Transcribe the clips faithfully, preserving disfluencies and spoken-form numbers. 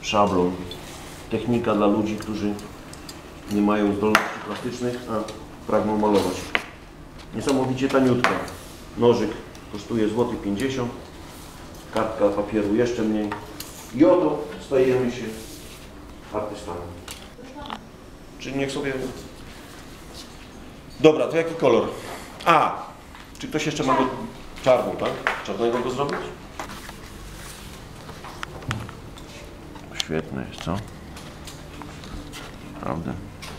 szablon. Technika dla ludzi, którzy nie mają zdolności plastycznych, a pragną malować. Niesamowicie taniutka. Nożyk kosztuje złoty pięćdziesiąt, kartka papieru jeszcze mniej. I oto stajemy się artystami. Czyli niech sobie... Dobra, to jaki kolor? A! Czy ktoś jeszcze ma go... Czarny, tak? Czarnego go zrobić? Świetne jest, co? Prawda?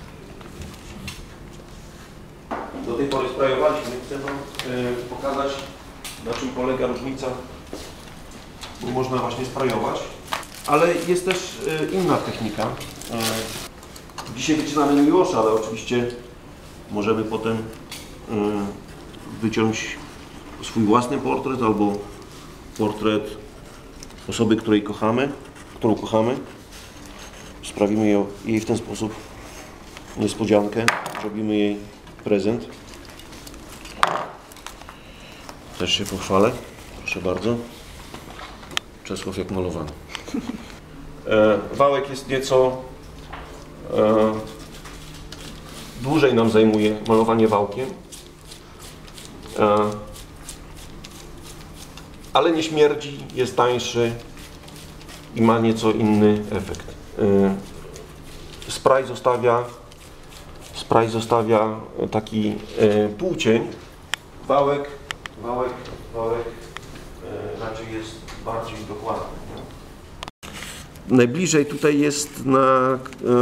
Do tej pory sprayowaliśmy. Chcę Wam yy, pokazać, na czym polega różnica, bo można właśnie sprayować. Ale jest też yy, inna technika. Yy, dzisiaj wycinamy miłosza, ale oczywiście możemy potem yy, wyciąć swój własny portret albo portret osoby, której kochamy, którą kochamy. Sprawimy jej w ten sposób niespodziankę, zrobimy jej prezent. Też się pochwalę, proszę bardzo. Czesław jak malowany. E, wałek jest nieco e, dłużej nam zajmuje malowanie wałkiem, e, ale nie śmierdzi, jest tańszy i ma nieco inny efekt. E, spray zostawia spray zostawia taki e, półcień. Wałek, wałek, wałek e, raczej jest bardziej dokładny. Nie? Najbliżej tutaj jest na e,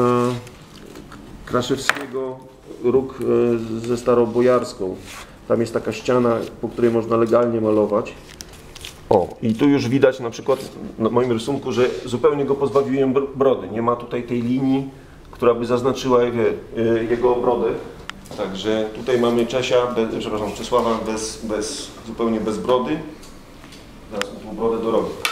Kraszewskiego róg e, ze Starobojarską. Tam jest taka ściana, po której można legalnie malować. O, i tu już widać na przykład na moim rysunku, że zupełnie go pozbawiłem brody. Nie ma tutaj tej linii, która by zaznaczyła jego, jego brodę. Także tutaj mamy Czesia, bez, przepraszam, Czesława bez, bez, zupełnie bez brody. Teraz mu tą brodę dorobię.